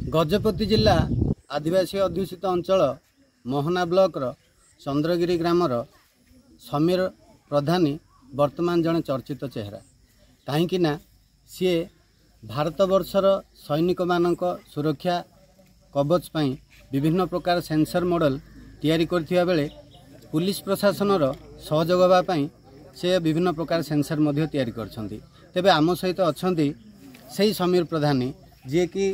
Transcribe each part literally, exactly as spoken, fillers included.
गजपति जिला आदिवासी अध्युषित अंचल मोहना ब्लॉकर चंद्रगिरी ग्रामर समीर प्रधानी वर्तमान जड़े चर्चित चेहरा कहीं सी भारत वर्षर सैनिक मानक सुरक्षा कवच पाई विभिन्न प्रकार सेंसर मॉडल तैयारी करथिबा बेले पुलिस प्रशासनर सहयोग होगापाई से विभिन्न प्रकार सेंसर मध्य तैयारी करछंती। तेबे आम सहित अछंती सही समीर प्रधानी जे कि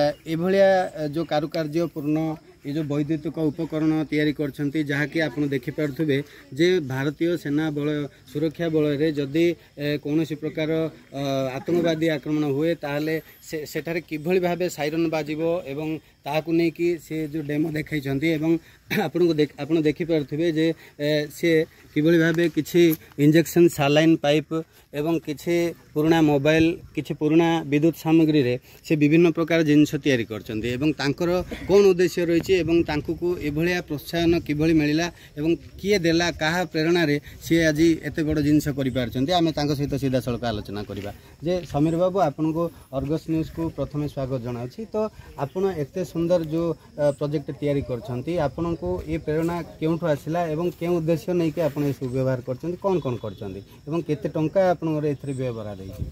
एभलिया जो कारुकार्य पूर्ण ये जो वैद्युतिक उपकरण तैयारी करछंती जहाँकि आपन देखि पारथुबे जे भारतीय सेना बल सुरक्षा बल रे जदि कौन प्रकार आतंकवादी आक्रमण हुए ताहले से सेठारे किभली भाबे साइरन बाजिबो एवं ताहाकु नै कि से जो डेमो देखाइछंती एवं आपन को देख आपन देखि पारथुबे जे से किभली भाबे किछि इंजेक्शन सालाइन पाइप एवं किछि पुराना मोबाइल किछि पुराना विद्युत सामग्री रे से विभिन्न प्रकार जिनस तैयारी करछंती एवं तांकर कोन उद्देश्य रहिछि एवं तांकु को एभलिया प्रोत्साहन किभली मिलिला एवं किए देला काहा प्रेरणा रे से आज एते बड़ जिनस करि पारछंती। आमे तांको सहित सीधा सळक आलोचना करिबा जे समीर बाबू आपन को अर्गस न्यूज को प्रथमे स्वागत जणाउछि। तो आपन एते सुंदर जो प्रोजेक्ट तैयारी करछंती आपन को ए प्रेरणा केउठु आसिला एवं के उद्देश्य नै कि आपन ए व्यवहार करछंती कोन कोन करछंती एवं केते टंका आपन रे एथरे व्यवहार देछि।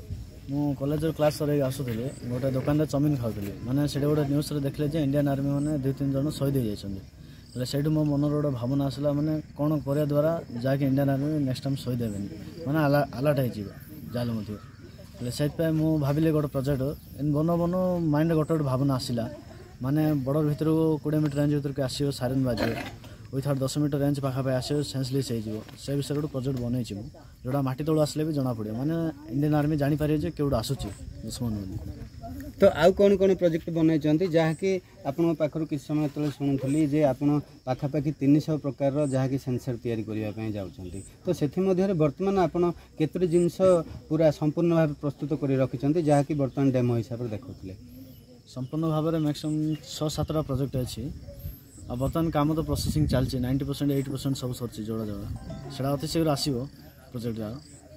मु कॉलेज क्लास सर आसुली गोटे दुकान चाउमिन खाऊली माने से गोटे न्यूज देखले जे इंडियन आर्मी मैंने दुई तीन जन शहीद हो जाते से मो मनर गोटे भावना आसला माने कौन करा द्वारा जहाँकि इंडियन आर्मी नेक्स्ट टाइम शहीद हेबे माने आलर्ट हो जाल मध्य से भाविली गोटे प्रोजेक्ट बन बन माइंड गोटे गोटे भावना आसला माने बॉर्डर भितर कोड़े मीटर रेंज भर के आसो साइरन बाजे विथआउट दस मीटर रेंज पाखापी आसो सेंसलेस हो से विषय गोटे प्रोजेक्ट बनई जोड़ा माटी तलू आसले भी जना पड़े माने इंडियन आर्मी जापर जे केउड आसुची दुश्मन। तो आउ कौन कौन प्रोजेक्ट बनई जहाँकि आपण पाखर किसी समय तले शुणुली जे आपण पाखापाखि तीन सौ प्रकार जहाँकि सेंसर तैयारी करने जाउछंती तो सेथि मध्य वर्तमान आपण केतरी जिनस पूरा संपूर्ण भाव प्रस्तुत कर रखिछंती जहाँकि वर्तमान डेमो हिसाब से देखुले संपूर्ण भाव में मैक्सिमम छः सातटा प्रोजेक्ट अच्छी आ बर्तमान काम तो प्रोसेसिंग चलती नाइंटी परसेंट एटी परसेंट सब सरची जोड़ा जोड़ा से अति शीघ्र आसो प्रोजेक्ट जा।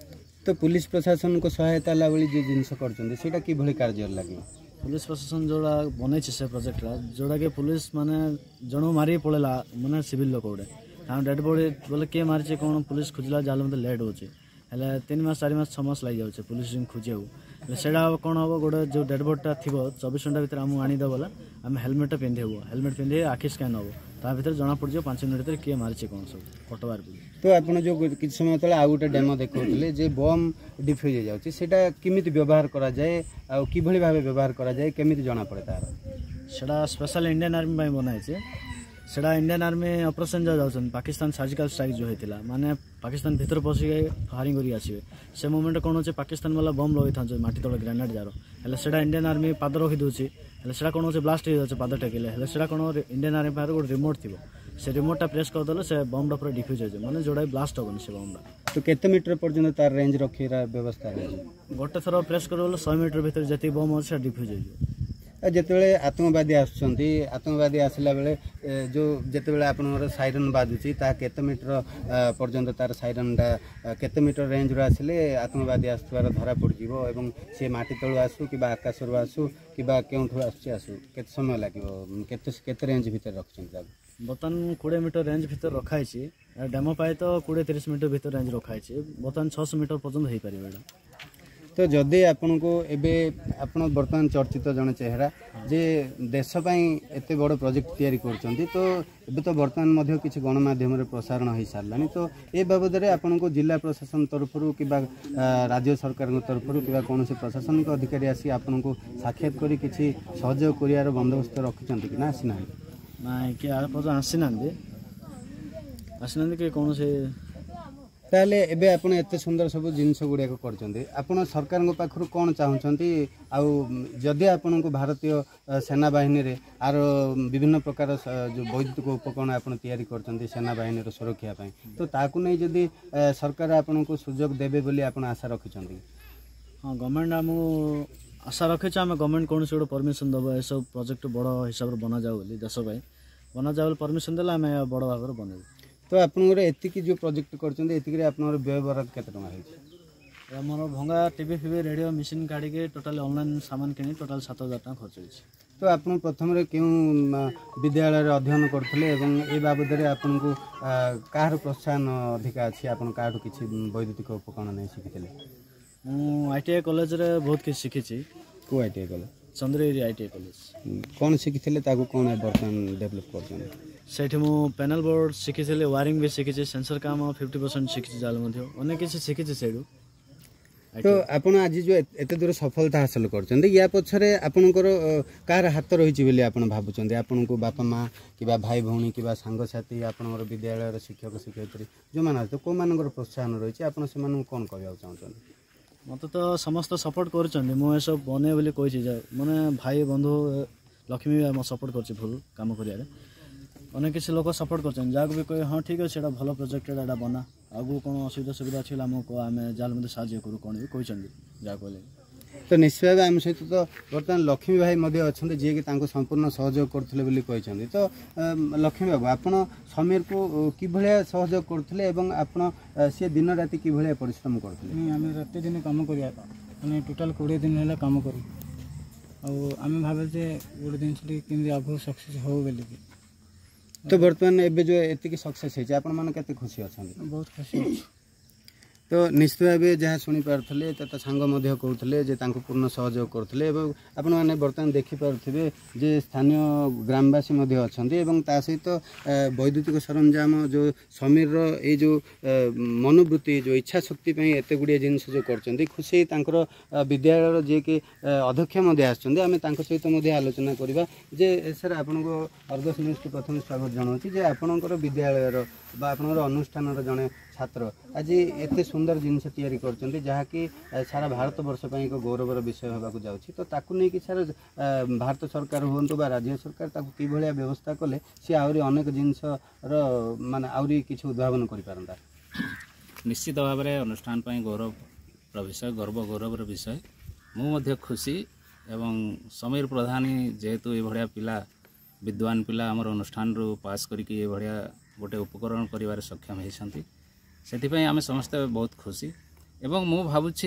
तो पुलिस प्रशासन को सहायता लाभली जो जिनस करछंती कि कार्य लगे पुलिस प्रशासन जोड़ा बनई से प्रोजेक्ट जोड़ा कि पुलिस माने जन मारी पड़ेला माने सिविल लोक गोटे डेड बॉडी बोले किए मारी कौन पुलिस खोजला जाल मतलब लेट होचे हेले तीन मास चार मास छः मास लग जाए पुलिस खोजा से कौन हम गोटे जो डेड बॉडीटा थी चौबीस घंटा भर आमको आनीद बोला आम हेलमेट पिंधेबू हेलमेट पिंधे आखि स्कान हम ता भर जना पड़ जाए पांच मिनट भर किए मारी कौन सब फोटो बाहर पड़े। तो आपन जो किसी समय तले आउ गोटे डेमो देखौले जे बम डिफ्यूज हो जाउची सेटा किमिति व्यवहार करा जाए आ किभली भाबे व्यवहार करा जाए केमिति जना पड़े तार सेटा स्पेशल इंडियन आर्मी बाय बनाई छे सेटा इंडियन आर्मी ऑपरेशन जो जाउछन पाकिस्तान सर्जिकल स्ट्राइक जो होता माने पाकिस्तान भीतर पशि गए फायरिंग करी आसीबे से मोमेंट कौन होचे पाकिस्तान वाला बम लगे था माटी तले ग्रेनेड जार हेले सेटा इंडियन आर्मी पाद रखी दूची हेले सेटा कौन होचे ब्लास्ट हो जाउछे पाद टेकिले हेले सेटा कौन इंडियन आर्मी पार गोटे रिमोट थिबो से रिमोटा प्रेस कर देले से बमटा पूरा डिफ्यूज हो जाए माने जोड़ा ब्लास्ट होबन से बमटा। तो केते मीटर पर्यंत तार रेंज रखीरा व्यवस्था है गोटे थर प्रेस कर सौ मीटर भीतर जति बम अच्छे डिफ्यूज हो जाए जिते आतंकवादी आसुंच आतंकवादी आसला बेले जो जिते आप साइरन बाजुची केते मीटर पर्यंत तार साइरनटा केते मीटर रेंज रो आसिले आतंकवादी आसुवार धरा पड़ जीवो एवं से माटी तलू आसू कि आकाश रू आसू कि केउठू आसुची आसू केते समय लागिवो केते केते रेंज भीतर रखछन बर्तमान कोड़े मीटर रेंज भीतर रखाई डेमो पाए तो कोड़े तीस मीटर भीतर रेंज रखाई बर्तमान छःश मीटर पर्यंत हो पारे। तो जदि आपण को एबे आपण वर्तमान चर्चित जन चेहरा जे देश पई एते बड़ प्रोजेक्ट तैयारी करछंती तो एबे तो वर्तमान मध्य किछि गणमाध्यम रे प्रसारण हो सारलानी तो ए बाबद रे आपण को जिला प्रशासन तरफ कि राज्य सरकार तरफ कि कौन से प्रशासनिक अधिकारी आसी आपण को साक्षात करी किछि सहयोग करियार बंदोबस्त रखिछंती कि ना आसीना ना कि आसीना आसीना कि कौन से ताले एबे आपण एते सुंदर सब जिनस गुड़िया करछंती आपण सरकार पाखरु कौन चाहूँगी आउ जदि आपण को भारतीय सेना बाहिनी रे आर विभिन्न प्रकार जो वैद्युतिक उपकरण आपण तैयारी करछंती सेना बाहिनी सुरक्षा पाई तो ताकू नहीं जदि सरकार आपण को सुजोग देबे बोली आपण आशा रखिछंती। हाँ गवर्नमेंट आम आशा रखे आम गवर्नमेंट कौन से गोटे परमिशन दब ए सब प्रोजेक्ट बड़ हिसाब से बना जाऊ बोली देश बना जाऊ परमिशन देला आम बड़ भाव में बनैबू। तो आपनर एतिकी जो प्रोजेक्ट करछंती एतिकी रे आपनर व्यय बराद केते टका होइछ हमर भंगा टीवी फीवी रेडियो मशीन काढ़ी के टोटल ऑनलाइन सामान किनी टोटल सात हजार टका खर्च होइछ। तो आपण प्रथम क्यों विद्यालय अध्ययन करते ए बाबद आपन को कहार प्रोत्साहन अधिका अच्छी आप किसी वैद्युतिक उपकरण नहीं शिखी? मुझे आई टी आई कॉलेज रे बहुत किसी शिखी। को I T I college? Chandragiri I T I college. कौन शिखी कौन बर्तमान डेभलप कर? सेठी मु पैनल बोर्ड शिखी वायरिंग भी शिखी, सेंसर काम फिफ्टी परसेंट शिखी जाल अनेक किसी शिखी से। तो आपण आज जो एते दूर सफलता हासिल कर या पछरे आपणकर कार हाथ रही आप भावुं आपन को बापा माँ कि भाई भौणी कि सांगसाथी आपण विद्यालय शिक्षक शिक्षयित्री जो मैंने तो कौ मान प्रोत्साहन रही आप कौन कहना चाहते? मत तो समस्त सपोर्ट कर बने बोली कही मैंने भाई बंधु लक्ष्मी भी सपोर्ट कर भूल कम कर अनेक किसी लोग सपोर्ट कर जहाँ भी कहे हाँ ठीक अच्छे भल प्रोजेक्ट एटा बना आगू कौन असुविधा सुविधा अच्छे आमको आम जहाँ मत साहय करूँ कौन भी कहते जहाँ कहले तो निश्चय भाव आम सहित तो बर्तमान लक्ष्मी भाई अच्छा जी कि संपूर्ण सहयोग करते तो लक्ष्मी बाबू आपड़ समीर को किभलिया सहयोग करते आप सी दिन राति किभलिया परिश्रम करते? आम रात दिन कम कर टोटाल कोड़े दिन है कम कर आम भावे गोटे जिन आगे सक्सेस हो बोली। तो बर्तमान एबे जो एतिकी सक्सेस है आपण माने केते खुशी अछन? बहुत खुशी अछि। तो निश्चित भाव जहाँ शुणी पारे तो सांग कहते जे तांको पूर्ण सहयोग करते आपण मैंने बर्तमान देखिपे जे स्थानीय ग्रामवासी अच्छा ता सहित वैद्युतिक सरंजाम जो समीर रो जो मनोवृत्ति जो इच्छा शक्ति एत गुड़िया जिनस जो कर खुशी विद्यालय जी कि अध्यक्ष आम सहित आलोचना करवा जे सर आपण को अर्गस न्यूज को प्रथम स्वागत जनाऊँ आपणकर विद्यालय आपणकर अनुष्ठान जड़े छात्र आज एत सुंदर जिनस तैयारी कर जहाँकि सारा भारत वर्ष एक गौरवर विषय होगा जाऊँगी तो ताकू नहीं कि सारा भारत सरकार हूँ बा राज्य सरकार ताकू कि व्यवस्था कले सी आहरी अनेक जिनस मान आहरी किसी उद्भावन कर निश्चित भाव में अनुष्ठान गौरव विषय गर्व गौरवर विषय मुझे खुशी एवं समीर प्रधान जेहेतु ये पिला विद्वान पिला आमर अनुष्ठान रू पास करके ये भाया गोटे उपकरण कर सक्षम होती से आम समस्ते बहुत खुशी एवं मु भावुछि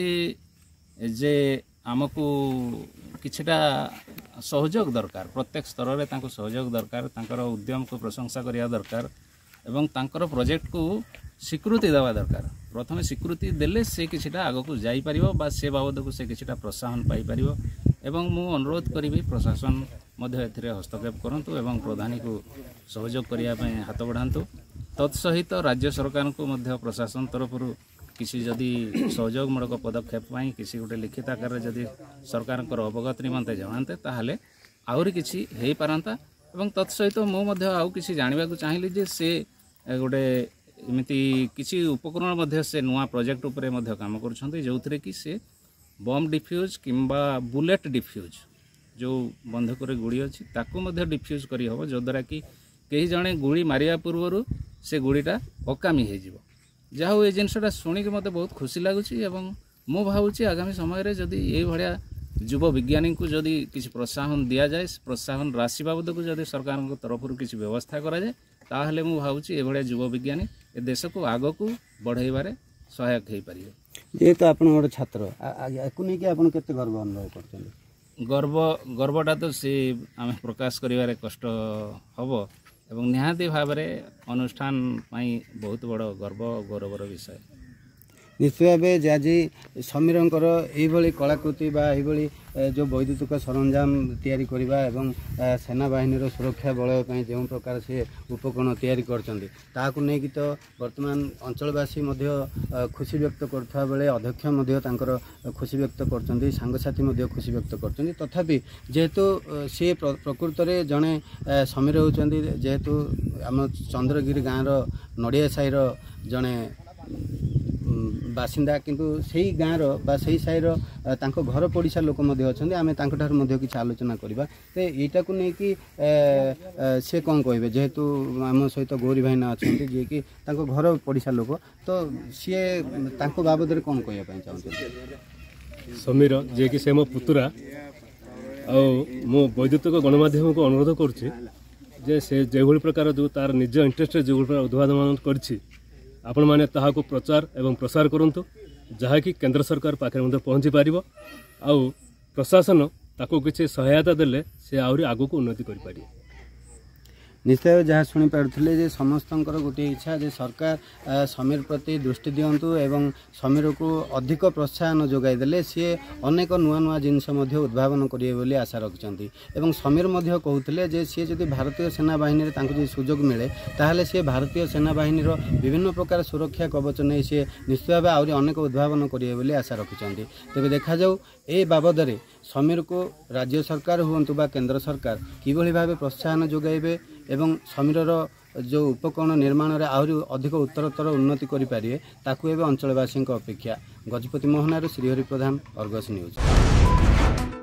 जे आमको किछटा सहयोग दरकार प्रत्येक स्तर में तांको सहयोग दरकार तांकर उद्यम को प्रशंसा करिया दरकार एवं तांकर प्रोजेक्ट को स्वीकृति देवा दरकार प्रथम स्वीकृति देले से किछटा आगो को जाई परिबो बा से बाबद को से किछटा प्रोत्साहन पाई परिबो एवं मु अनुरोध करी प्रशासन मध्य एथिरे हस्तक्षेप करंतु एवं प्रधानी को सहयोग करिया पय हाथ बढ़ांतु तत्सहित राज्य सरकार को मध्य प्रशासन तरफ किसी जदि सहयोगमूलक पदक्षेप किसी गोटे लिखित आकार जदि सरकार अवगत निमंते जनाते ताहले आहुरी किसी हो पारंता एवं तत्सहित मुझे आउ किसी जानवा चाहिए जे से गोटे एमती किसी उपकरण मध्य से नुआ प्रोजेक्ट उपरे मध्य काम कर जो थे कि से बम डिफ्यूज किंबा बुलेट डिफ्यूज जो बंधक गुड़ी अच्छी ताकू मध्य डिफ्यूज करी हबो जो द्वारा कि कई जड़े गुड़ी मारिया पूर्वर से गुड़ीटा अकामी हो जहा ये जिनसा शुणिक मत बहुत खुशी लगुच मु भावुँ आगामी समय जदि ये भाया युव विज्ञानी को जदि किसी प्रोत्साहन दि जाए प्रोत्साहन राशि बाबद को जदि सरकार तरफ किसी व्यवस्था कराए ताहले मु भावुँ ये भाया युव विज्ञानी ए देश को आग को बढ़ाइबारे सहायक हो पारे जेहेतु आप गोटे छात्र नहीं कि गर्व अनुभव कर गर्व गर्वटा तो सी आम प्रकाश करिवारे कष्ट हम एवं निहाती भाव में अनुष्ठान बहुत बड़ गर्व गौरवर विषय निश्चय भाव आज समीर ये कलाकृति जो वैद्युतिक सरंजाम तैयारी करवा एवं सेना बाहिनी सुरक्षा बलय जो प्रकार से उपकरण तैयारी करताकू नहीं कि तो वर्तमान अंचलवासी खुशी व्यक्त करता बेले अध्यक्ष खुशी व्यक्त कर सांगसाथी खुशी व्यक्त कर तथापि जेहेतु सी प्रकृत में जड़े समीर होती जेहेतु आम चंद्रगिरी गाँव नड़िया साईर जड़े बासिंदा किंतु सही गाँव बा सही साईर तांको घर पड़िशा लोक आम किसी आलोचना करवा तो यहीटा को नहीं कि से कौन कहे जेहेतु आम सहित गौरी भाईना अच्छा जी कि घर पड़िशा लोक तो सी बाबद में कौन कहना चाहते? समीर जे कि से मो पुतुरा आ मो वैद्युतिक गणमाध्यम को अनुरोध करुच्ची जे से जो प्रकार जो तार निज इंटरेस्ट जो उद्भावन कर आपण माने ताहा को प्रचार एवं प्रसार करंतु जहाँकि केंद्र सरकार पाखे पहुँची पार आउ प्रशासन ताको किसी सहायता देले से आहरी आगु को उन्नति करि पारि। निश्चय जहाँ शुणी पारे जे समस्त गोटे इच्छा जे सरकार समीर प्रति दृष्टि दिंतु एवं समीर को अधिक प्रोत्साहन जोगाई देले सी अनेक नुआ नुआ जिनस उद्भावन करेंगे बोली आशा रखिंट एवं समीर कहते जे सी जदि भारतीय सेना बाहिनी जो सुजोग मिले ताहले सी भारतीय सेना बाहिनी विभिन्न प्रकार सुरक्षा कवच नहीं सी निश्चित भाव आहरी अनेक उद्भावन करेंगे बोली आशा रखिंट। तेज देखा जाऊ ए बाबद समीर को राज्य सरकार हूँ बा केंद्र सरकार किभली भाव प्रोत्साहन जोगाइबे एवं समीर जो उपकरण निर्माण में आहरी अधिक उत्तरोत्तर उन्नति करें ताकू एवं अंचलवासी अपेक्षा। गजपति मोहनारू श्रीहरि प्रधान, अर्गस न्यूज।